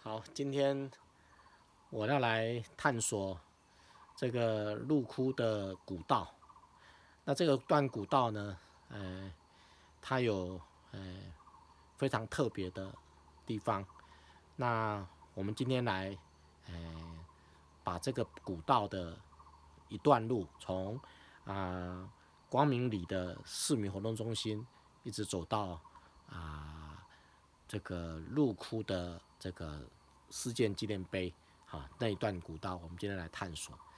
好，今天我要来探索这个鹿窟的古道。那这个段古道呢，它有非常特别的地方。那我们今天来把这个古道的一段路，从光明里的市民活动中心，一直走到这个鹿窟的这个事件纪念碑，那一段古道，我们今天来探索。